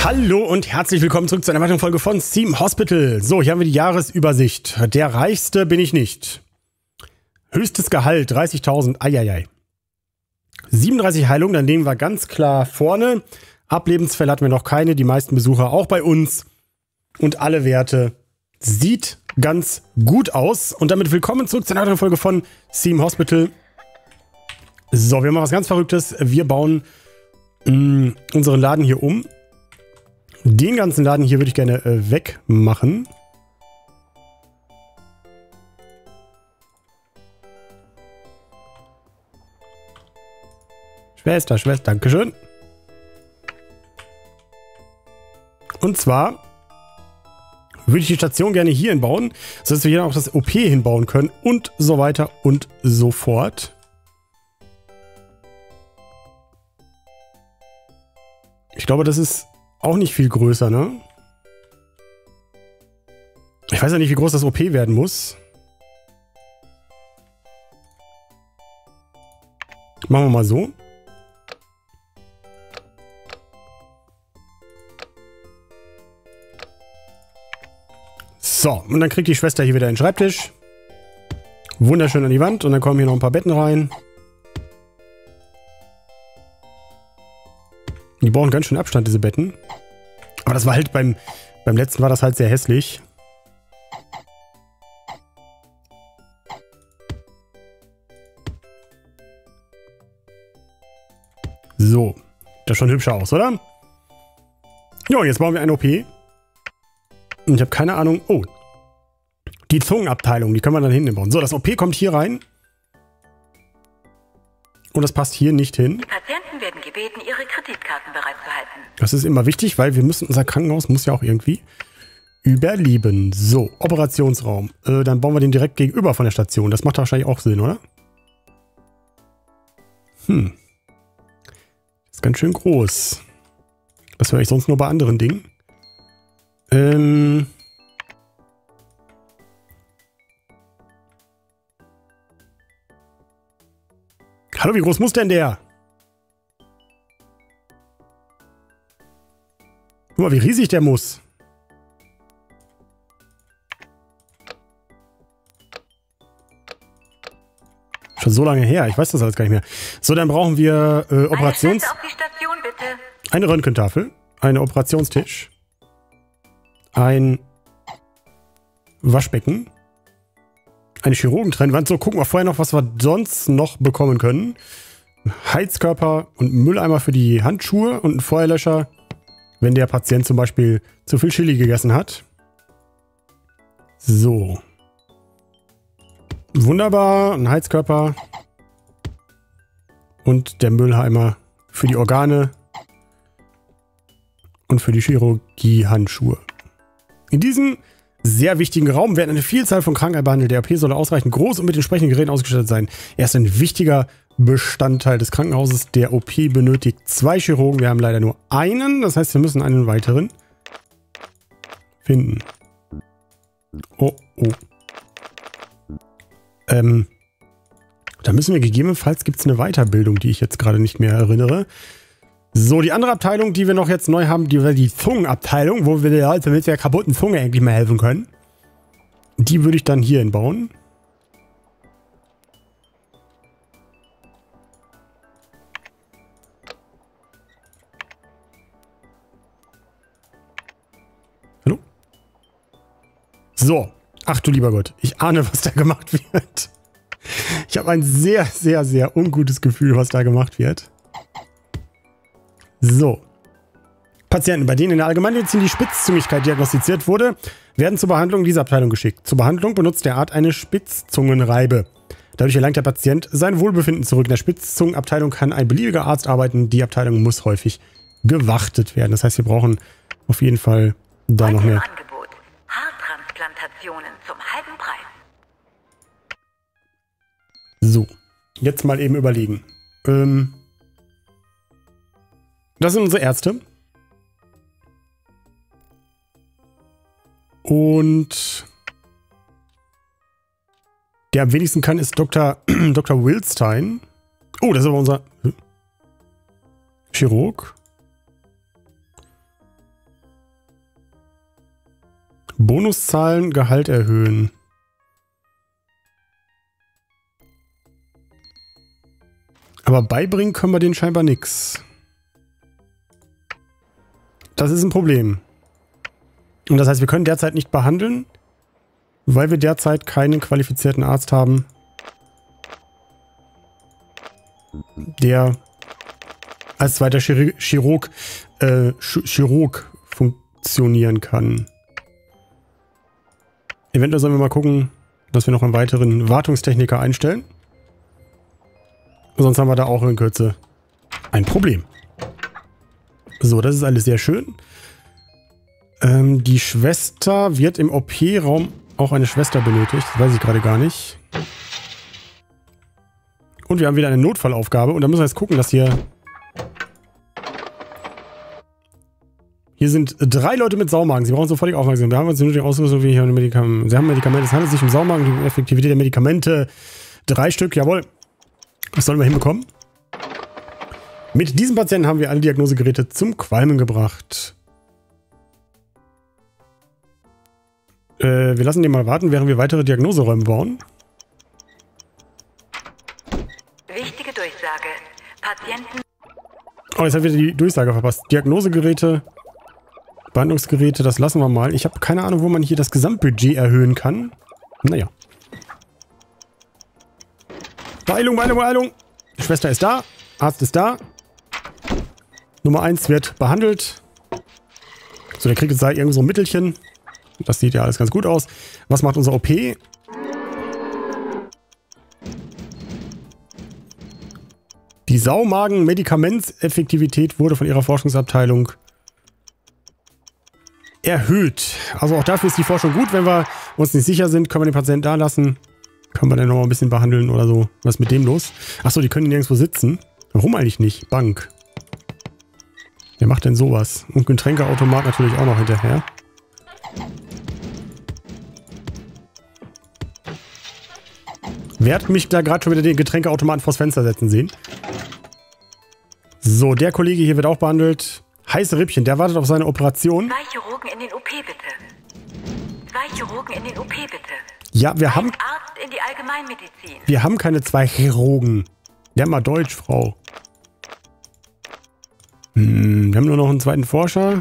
Hallo und herzlich willkommen zurück zu einer weiteren Folge von Theme Hospital. So, hier haben wir die Jahresübersicht. Der Reichste bin ich nicht. Höchstes Gehalt 30.000. Eieiei. 37 Heilungen, dann nehmen wir ganz klar vorne. Ablebensfälle hatten wir noch keine, die meisten Besucher auch bei uns. Und alle Werte sieht ganz gut aus. Und damit willkommen zurück zu einer weiteren Folge von Theme Hospital. So, wir machen was ganz Verrücktes. Wir bauen unseren Laden hier um. Den ganzen Laden hier würde ich gerne wegmachen. Schwester, dankeschön. Und zwar würde ich die Station gerne hier hinbauen, sodass wir hier auch das OP hinbauen können und so weiter und so fort. Ich glaube, das ist auch nicht viel größer, ne? Ich weiß ja nicht, wie groß das OP werden muss. Machen wir mal so. So, und dann kriegt die Schwester hier wieder den Schreibtisch. Wunderschön an die Wand. Und dann kommen hier noch ein paar Betten rein. Die brauchen ganz schön Abstand, diese Betten. Aber das war halt beim letzten war das halt sehr hässlich. So. Das schon hübscher aus, oder? Jo, jetzt bauen wir ein OP. Und ich habe keine Ahnung. Oh. Die Zungenabteilung, die können wir dann hinten bauen. So, das OP kommt hier rein. Und das passt hier nicht hin. Die Patienten werden gebeten, ihre Kreditkarten bereitzuhalten. Das ist immer wichtig, weil wir müssen, unser Krankenhaus muss ja auch irgendwie überleben. So, Operationsraum. Dann bauen wir den direkt gegenüber von der Station. Das macht wahrscheinlich auch Sinn, oder? Ist ganz schön groß. Das höre ich sonst nur bei anderen Dingen. Hallo, wie groß muss denn der? Guck mal, wie riesig der muss. Schon so lange her. Ich weiß das alles gar nicht mehr. So, dann brauchen wir Operations... Auf die Station, bitte. Eine Röntgentafel. Einen Operationstisch. Ein Waschbecken. Eine Chirurgentrennwand. So, gucken wir vorher noch, was wir sonst noch bekommen können. Ein Heizkörper und ein Mülleimer für die Handschuhe und ein Feuerlöscher, wenn der Patient zum Beispiel zu viel Chili gegessen hat. So. Wunderbar. Ein Heizkörper. Und der Mülleimer für die Organe. Und für die Chirurgie-Handschuhe. In diesem sehr wichtigen Raum werden eine Vielzahl von Krankheiten behandelt. Der OP soll ausreichend groß und mit entsprechenden Geräten ausgestattet sein. Er ist ein wichtiger Bestandteil des Krankenhauses. Der OP benötigt 2 Chirurgen. Wir haben leider nur einen. Das heißt, wir müssen einen weiteren finden. Oh. Da müssen wir gegebenenfalls, gibt es eine Weiterbildung, die ich jetzt gerade nicht mehr erinnere. So, die andere Abteilung, die wir noch jetzt neu haben, die Zungenabteilung, wo wir der Leute mit der kaputten Zunge endlich mal helfen können. Die würde ich dann hier hinbauen. Hallo? So. Ach du lieber Gott. Ich ahne, was da gemacht wird. Ich habe ein sehr, sehr, sehr ungutes Gefühl, was da gemacht wird. So. Patienten, bei denen in der Allgemeinmedizin die Spitzzüngigkeit diagnostiziert wurde, werden zur Behandlung in diese Abteilung geschickt. Zur Behandlung benutzt der Arzt eine Spitzzungenreibe. Dadurch erlangt der Patient sein Wohlbefinden zurück. In der Spitzzungenabteilung kann ein beliebiger Arzt arbeiten. Die Abteilung muss häufig gewartet werden. Das heißt, wir brauchen auf jeden Fall da noch mehr. Angebot. Haartransplantationen zum halben Preis. So. Jetzt mal eben überlegen. Das sind unsere Ärzte. Und der am wenigsten kann, ist Dr. Wilstein. Oh, das ist aber unser Chirurg. Bonuszahlen, Gehalt erhöhen. Aber beibringen können wir denen scheinbar nichts. Das ist ein Problem. Und das heißt, wir können derzeit nicht behandeln, weil wir derzeit keinen qualifizierten Arzt haben, der als zweiter Chirurg funktionieren kann. Eventuell sollen wir mal gucken, dass wir noch einen weiteren Wartungstechniker einstellen. Sonst haben wir da auch in Kürze ein Problem. So, das ist alles sehr schön. Die Schwester wird im OP-Raum auch eine Schwester benötigt. Das weiß ich gerade gar nicht. Und wir haben wieder eine Notfallaufgabe. Und da müssen wir jetzt gucken, dass hier... Hier sind 3 Leute mit Saumagen. Sie brauchen sofortige Aufmerksamkeit. Wir haben uns die nötige Ausrüstung wie hier Medikamente. Sie haben Medikamente. Es handelt sich um Saumagen. Die Effektivität der Medikamente. 3 Stück, jawohl. Das sollen wir hinbekommen. Mit diesem Patienten haben wir alle Diagnosegeräte zum Qualmen gebracht. Wir lassen den mal warten, während wir weitere Diagnoseräume bauen. Wichtige Durchsage. Patienten... Oh, jetzt haben wir die Durchsage verpasst. Diagnosegeräte, Behandlungsgeräte, das lassen wir mal. Ich habe keine Ahnung, wo man hier das Gesamtbudget erhöhen kann. Naja. Beeilung, Beeilung, Beeilung. Die Schwester ist da. Arzt ist da. Nummer 1 wird behandelt. So, der kriegt jetzt da irgend so ein Mittelchen. Das sieht ja alles ganz gut aus. Was macht unser OP? Die Saumagen-Medikamentseffektivität wurde von ihrer Forschungsabteilung erhöht. Also auch dafür ist die Forschung gut. Wenn wir uns nicht sicher sind, können wir den Patienten da lassen. Können wir den noch mal ein bisschen behandeln oder so. Was ist mit dem los? Achso, die können nirgendwo sitzen. Warum eigentlich nicht? Bank. Wer macht denn sowas? Und Getränkeautomat natürlich auch noch hinterher. Wer hat mich da gerade schon wieder den Getränkeautomaten vors Fenster setzen sehen? So, der Kollege hier wird auch behandelt. Heiße Rippchen, der wartet auf seine Operation. 2 Chirurgen in den OP, bitte. 2 Chirurgen in den OP, bitte. Ja, wir haben... Ein Arzt in die Allgemeinmedizin. Wir haben keine 2 Chirurgen. Lern mal Deutsch, Frau. Wir haben nur noch einen zweiten Forscher.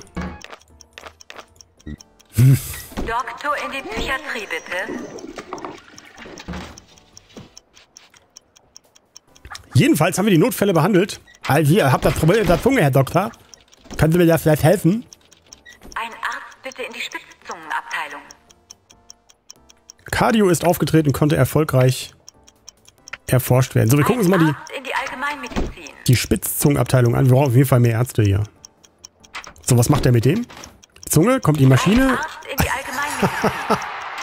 Doktor in die Psychiatrie, bitte. Jedenfalls haben wir die Notfälle behandelt. Also, ihr habt das Problem mit der Zunge, Herr Doktor. Können Sie mir da vielleicht helfen? Ein Arzt bitte in die Spitzzungenabteilung. Cardio ist aufgetreten, konnte erfolgreich erforscht werden. So, wir gucken uns mal Arzt in die Allgemeinmedizin. die Spitzzungenabteilung an. Wir brauchen auf jeden Fall mehr Ärzte hier. So, was macht der mit dem? Zunge, kommt die Maschine. Ein Arzt in die Allgemeinmedizin.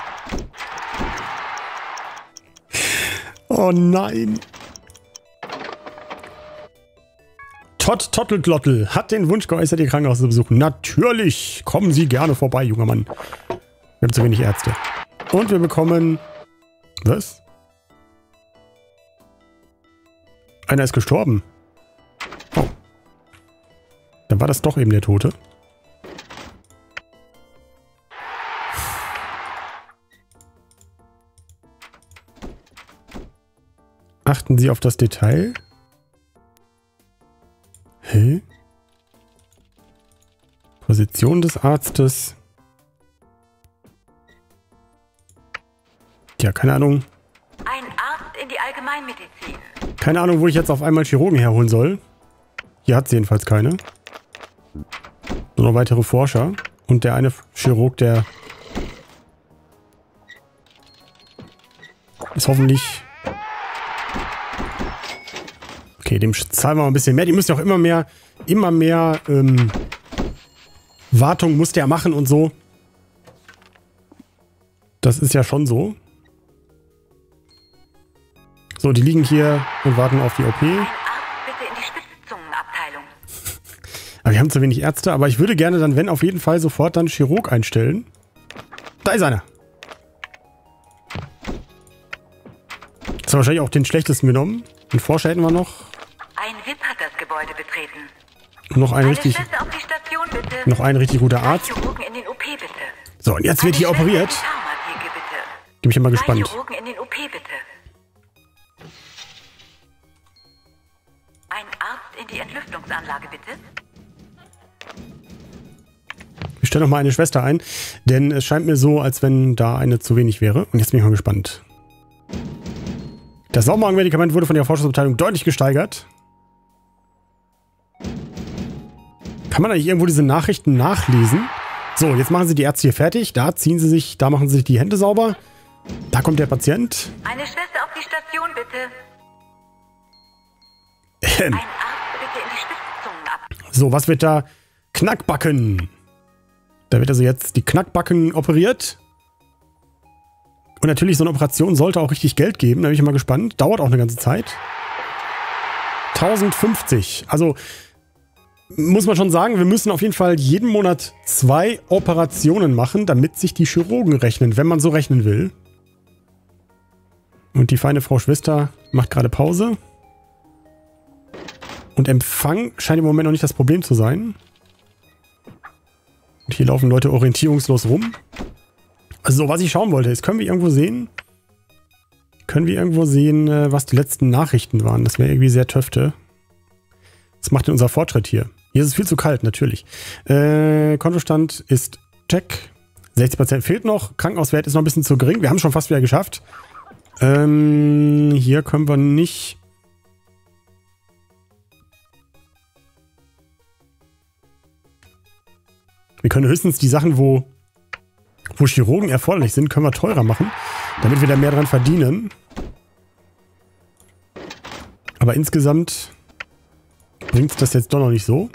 Oh nein. Todd Tottelglottel hat den Wunsch geäußert, Ihr Krankenhaus zu besuchen. Natürlich. Kommen Sie gerne vorbei, junger Mann. Wir haben zu wenig Ärzte. Und wir bekommen... Was? Einer ist gestorben. Oh. Dann war das doch eben der Tote. Achten Sie auf das Detail. Hä? Position des Arztes. Ja, keine Ahnung. Ein Arzt in die Allgemeinmedizin. Keine Ahnung, wo ich jetzt auf einmal Chirurgen herholen soll. Hier hat sie jedenfalls keine. Nur noch weitere Forscher. Und der eine Chirurg, der ist hoffentlich... Okay, dem zahlen wir mal ein bisschen mehr. Die müssen ja auch immer mehr Wartung muss der machen und so. Das ist ja schon so. So, die liegen hier und warten auf die OP. Ein Arzt bitte in die Spitzzungenabteilung. Aber wir haben zu wenig Ärzte, aber ich würde gerne dann, wenn, auf jeden Fall sofort dann Chirurg einstellen. Da ist einer. Jetzt haben wir wahrscheinlich auch den schlechtesten genommen. Den Forscher hätten wir noch. Ein VIP hat das Gebäude betreten. Noch ein Eine richtig, Schwester auf die Station, bitte. noch ein richtig guter 2 Arzt. Chirurgen in den OP, bitte. So, und jetzt wird hier operiert. Pharmatheke, bitte. Bin ich mal 2 gespannt. Chirurgen in den OP, bitte. Ein Arzt in die Entlüftungsanlage, bitte. Ich stelle noch mal eine Schwester ein, denn es scheint mir so, als wenn da eine zu wenig wäre. Und jetzt bin ich mal gespannt. Das Saumagenmedikament wurde von der Forschungsabteilung deutlich gesteigert. Kann man eigentlich irgendwo diese Nachrichten nachlesen? So, jetzt machen sie die Ärzte hier fertig. Da ziehen sie sich, da machen sie sich die Hände sauber. Da kommt der Patient. Eine Schwester auf die Station, bitte. Ein Arzt bitte in die Spitzzungen ab. So, was wird da? Knackbacken. Da wird also jetzt die Knackbacken operiert. Und natürlich, so eine Operation sollte auch richtig Geld geben. Da bin ich mal gespannt. Dauert auch eine ganze Zeit. 1050. Also muss man schon sagen, wir müssen auf jeden Fall jeden Monat 2 Operationen machen, damit sich die Chirurgen rechnen, wenn man so rechnen will. Und die feine Frau Schwester macht gerade Pause. Und Empfang scheint im Moment noch nicht das Problem zu sein. Und hier laufen Leute orientierungslos rum. Also, was ich schauen wollte, ist, können wir irgendwo sehen, was die letzten Nachrichten waren? Das wäre irgendwie sehr töfte. Was macht denn unser Fortschritt hier? Hier ist es viel zu kalt, natürlich. Kontostand ist check. 60% fehlt noch. Krankenhauswert ist noch ein bisschen zu gering. Wir haben es schon fast wieder geschafft. Hier können wir nicht... Wir können höchstens die Sachen, wo Chirurgen erforderlich sind, können wir teurer machen, damit wir da mehr dran verdienen. Aber insgesamt bringt es das jetzt doch noch nicht so.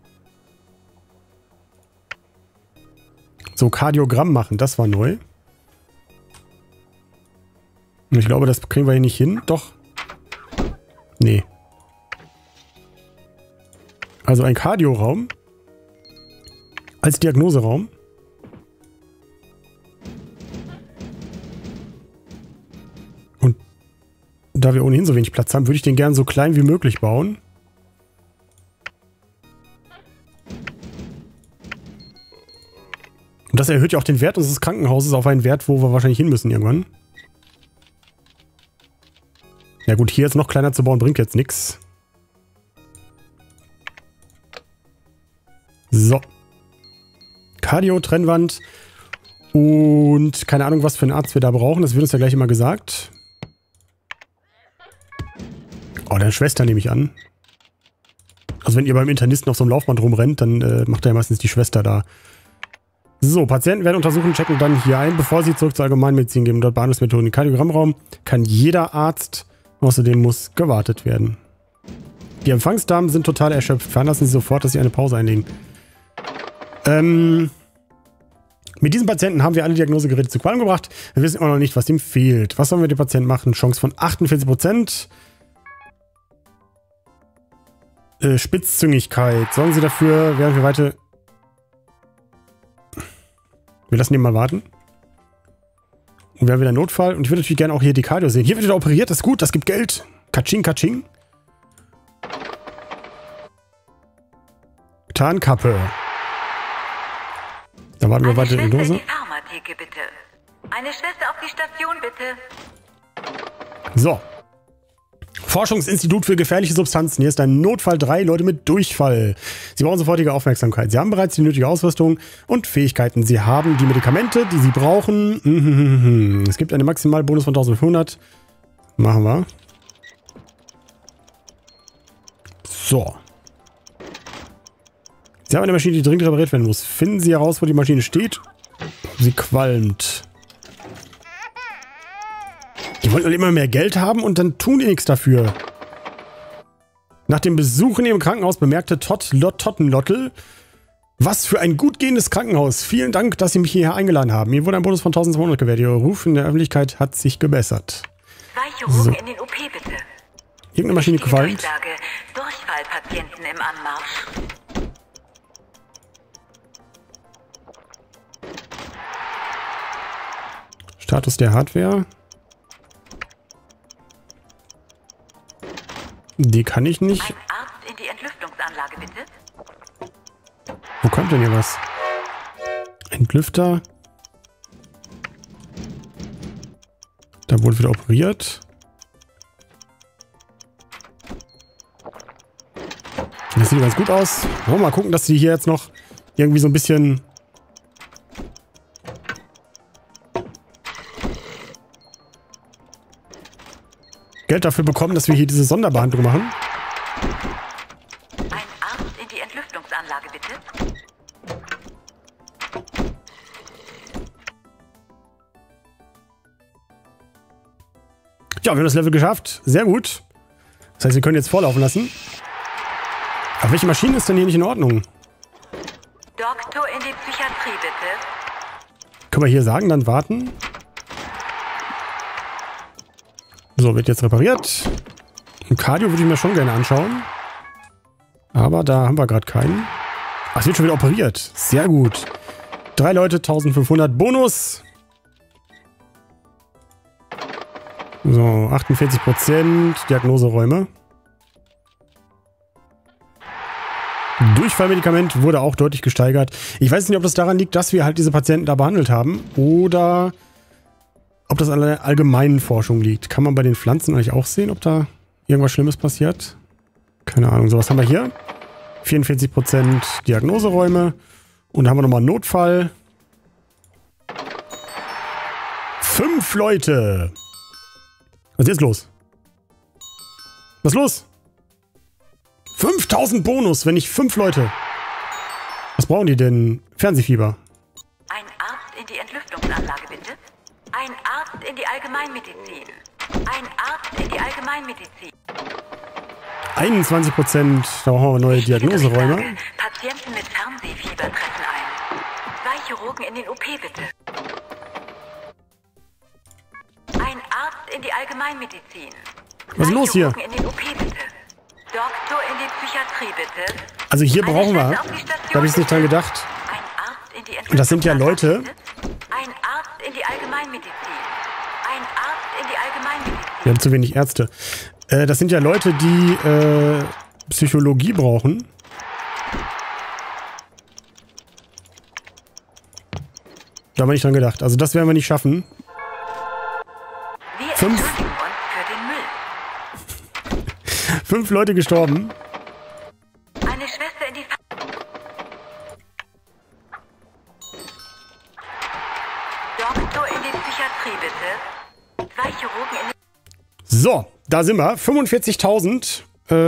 So, Kardiogramm machen, das war neu. Und ich glaube, das kriegen wir hier nicht hin. Doch. Nee. Also ein Kardioraum als Diagnoseraum. Und da wir ohnehin so wenig Platz haben, würde ich den gern so klein wie möglich bauen. Und das erhöht ja auch den Wert unseres Krankenhauses auf einen Wert, wo wir wahrscheinlich hin müssen irgendwann. Ja gut, hier jetzt noch kleiner zu bauen, bringt jetzt nichts. So. Cardio-Trennwand. Und keine Ahnung, was für einen Arzt wir da brauchen. Das wird uns ja gleich immer gesagt. Oh, deine Schwester nehme ich an. Also wenn ihr beim Internisten auf so einem Laufband rumrennt, dann macht ja meistens die Schwester da. So, Patienten werden untersuchen, checken dann hier ein, bevor sie zurück zur Allgemeinmedizin gehen. Dort Behandlungsmethoden. Im Kardiogrammraum kann jeder Arzt, außerdem muss gewartet werden. Die Empfangsdamen sind total erschöpft. Veranlassen Sie sofort, dass Sie eine Pause einlegen. Mit diesem Patienten haben wir alle Diagnosegeräte zu Qualm gebracht. Wir wissen immer noch nicht, was ihm fehlt. Was sollen wir dem Patienten machen? Chance von 48%. Spitzzüngigkeit. Sorgen Sie dafür, während wir weiter... Wir lassen den mal warten. Und wir haben wieder einen Notfall. Und ich würde natürlich gerne auch hier die Cardio sehen. Hier wird wieder operiert. Das ist gut. Das gibt Geld. Katsching, katsching. Tarnkappe. Da warten wir weiter in die Dose. Die Pharmatheke, bitte. Eine Schwester auf die Station, bitte. So. Forschungsinstitut für gefährliche Substanzen. Hier ist ein Notfall 3 Leute mit Durchfall. Sie brauchen sofortige Aufmerksamkeit. Sie haben bereits die nötige Ausrüstung und Fähigkeiten. Sie haben die Medikamente, die Sie brauchen. Es gibt einen Maximalbonus von 1500. Machen wir. So. Sie haben eine Maschine, die dringend repariert werden muss. Finden Sie heraus, wo die Maschine steht. Sie qualmt. Die wollen immer mehr Geld haben und dann tun die nichts dafür. Nach dem Besuch in ihrem Krankenhaus bemerkte Tottenlottel, was für ein gut gehendes Krankenhaus. Vielen Dank, dass Sie mich hierher eingeladen haben. Mir wurde ein Bonus von 1200 gewährt. Ihr Ruf in der Öffentlichkeit hat sich gebessert. 2 Chirurgen in den OP, bitte. Irgendeine Maschine qualmt. Durchfallpatienten im Anmarsch. Status der Hardware. Die kann ich nicht. Ein Arzt in die Entlüftungsanlage, bitte. Wo kommt denn hier was? Entlüfter. Da wurde wieder operiert. Das sieht ganz gut aus. Wollen wir mal gucken, dass die hier jetzt noch irgendwie so ein bisschen... Geld dafür bekommen, dass wir hier diese Sonderbehandlung machen. Ein Arzt in die Entlüftungsanlage, bitte. Ja, wir haben das Level geschafft. Sehr gut. Das heißt, wir können jetzt vorlaufen lassen. Aber welche Maschine ist denn hier nicht in Ordnung? Doktor in die Psychiatrie, bitte. Können wir hier sagen, dann warten. So, wird jetzt repariert. Ein Cardio würde ich mir schon gerne anschauen. Aber da haben wir gerade keinen. Ach, es wird schon wieder operiert. Sehr gut. 3 Leute, 1500 Bonus. So, 48%. Diagnoseräume. Durchfallmedikament wurde auch deutlich gesteigert. Ich weiß nicht, ob das daran liegt, dass wir halt diese Patienten da behandelt haben. Oder ob das an der allgemeinen Forschung liegt. Kann man bei den Pflanzen eigentlich auch sehen, ob da irgendwas Schlimmes passiert? Keine Ahnung. So, was haben wir hier? 44% Diagnoseräume. Und da haben wir nochmal einen Notfall. 5 Leute. Was ist jetzt los? Was ist los? 5000 Bonus, wenn ich 5 Leute. Was brauchen die denn? Fernsehfieber. Ein Arzt in die Entlüftungsanlage, bitte. Ein Arzt in die Allgemeinmedizin. Ein Arzt in die Allgemeinmedizin. 21%, da brauchen wir neue Diagnoseräume. Patienten mit Fernsehfieber treffen ein. 2 Chirurgen in den OP, bitte. Ein Arzt in die Allgemeinmedizin. Was ist los hier? In den OP, bitte. Doktor in die Psychiatrie, bitte. Also hier brauchen wir, da habe ich jetzt nicht dran gedacht. Ein Arzt in die Und das sind ja Leute. Ein Arzt in die Allgemeinmedizin. Ein Arzt in die Allgemeinmedizin. Wir haben zu wenig Ärzte. Das sind ja Leute, die Psychologie brauchen. Da haben wir nicht dran gedacht. Also das werden wir nicht schaffen. Wir 5. entschuldigen uns für den Müll. 5 Leute gestorben. Eine Schwester in die... Doktor in die Psychiatrie, bitte. 2 Chirurgen in die... So, da sind wir. 45.000.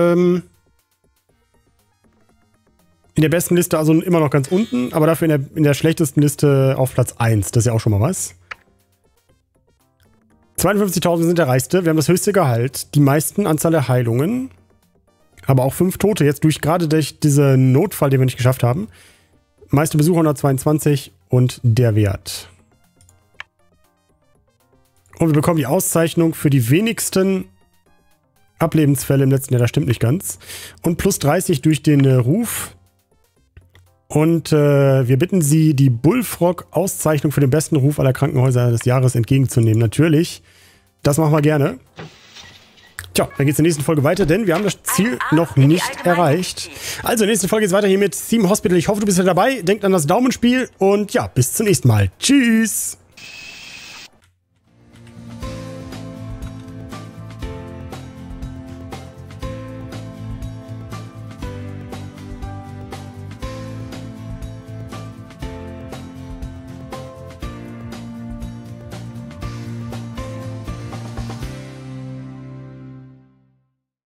In der besten Liste also immer noch ganz unten, aber dafür in der schlechtesten Liste auf Platz 1. Das ist ja auch schon mal was. 52.000 sind der reichste. Wir haben das höchste Gehalt, die meisten Anzahl der Heilungen, aber auch 5 Tote. Jetzt gerade durch diesen Notfall, den wir nicht geschafft haben. Meiste Besucher 122 und der Wert. Und wir bekommen die Auszeichnung für die wenigsten Ablebensfälle im letzten Jahr. Das stimmt nicht ganz. Und plus 30 durch den Ruf. Und wir bitten Sie, die Bullfrog-Auszeichnung für den besten Ruf aller Krankenhäuser des Jahres entgegenzunehmen. Natürlich. Das machen wir gerne. Tja, dann geht es in der nächsten Folge weiter, denn wir haben das Ziel noch nicht erreicht. Also, in der nächsten Folge geht es weiter hier mit Theme Hospital. Ich hoffe, du bist wieder dabei. Denkt an das Daumenspiel und ja, bis zum nächsten Mal. Tschüss!